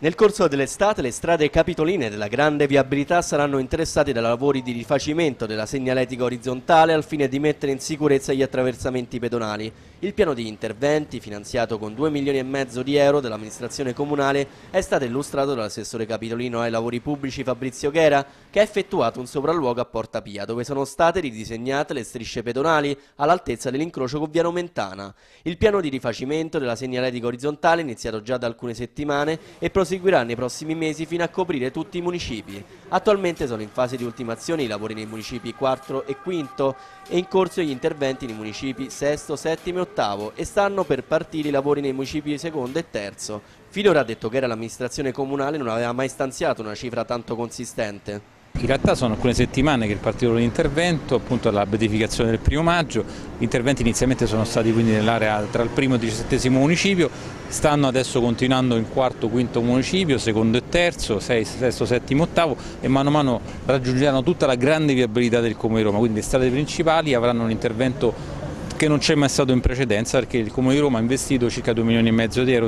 Nel corso dell'estate le strade capitoline della grande viabilità saranno interessate da lavori di rifacimento della segnaletica orizzontale al fine di mettere in sicurezza gli attraversamenti pedonali. Il piano di interventi, finanziato con 2,5 milioni di euro dell'amministrazione comunale, è stato illustrato dall'assessore capitolino ai lavori pubblici Fabrizio Ghera, che ha effettuato un sopralluogo a Porta Pia, dove sono state ridisegnate le strisce pedonali all'altezza dell'incrocio con via Nomentana. Il piano di rifacimento della segnaletica orizzontale è iniziato già da alcune settimane e proseguirà nei prossimi mesi fino a coprire tutti i municipi. Attualmente sono in fase di ultimazione i lavori nei municipi 4 e 5 e in corso gli interventi nei municipi 6, 7 e 8 e stanno per partire i lavori nei municipi 2 e 3. Finora, ha detto che l'amministrazione comunale non aveva mai stanziato una cifra tanto consistente. In realtà sono alcune settimane che è partito l'intervento, appunto alla beatificazione del 1° maggio, gli interventi inizialmente sono stati quindi nell'area tra il 1° e il 17° municipio, stanno adesso continuando in 4º, 5º municipio, 2° e 3°, 6, 7, 8 e mano a mano raggiungeranno tutta la grande viabilità del Comune di Roma, quindi le strade principali avranno un intervento che non c'è mai stato in precedenza, perché il Comune di Roma ha investito circa 2,5 milioni di euro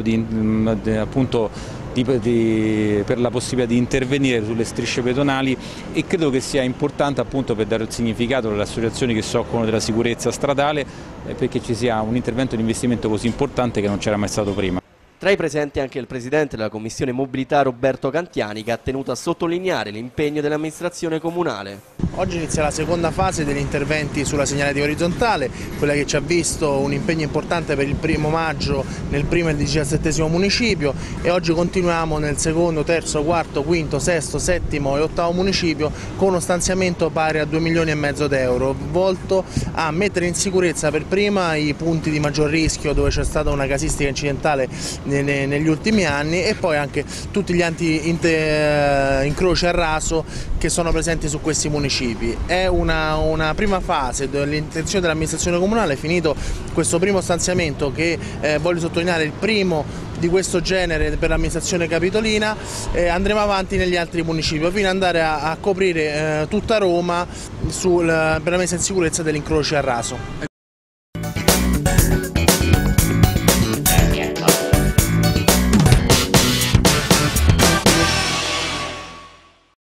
per la possibilità di intervenire sulle strisce pedonali, e credo che sia importante appunto per dare il significato alle associazioni che si occupano della sicurezza stradale, perché ci sia un intervento di investimento così importante che non c'era mai stato prima. Tra i presenti anche il presidente della Commissione Mobilità Roberto Cantiani, che ha tenuto a sottolineare l'impegno dell'amministrazione comunale. Oggi inizia la seconda fase degli interventi sulla segnaletica orizzontale, quella che ci ha visto un impegno importante per il 1° maggio nel 1° e il 17° municipio, e oggi continuiamo nel 2°, 3°, 4°, 5°, 6°, 7° e 8° municipio con uno stanziamento pari a 2,5 milioni di euro, volto a mettere in sicurezza per prima i punti di maggior rischio dove c'è stata una casistica incidentale negli ultimi anni, e poi anche tutti gli incroci a raso che sono presenti su questi municipi. È una prima fase dell'intenzione dell'amministrazione comunale, finito questo primo stanziamento che voglio sottolineare, il primo di questo genere per l'amministrazione capitolina, andremo avanti negli altri municipi fino ad andare a coprire tutta Roma per la messa in sicurezza degli incroci a raso.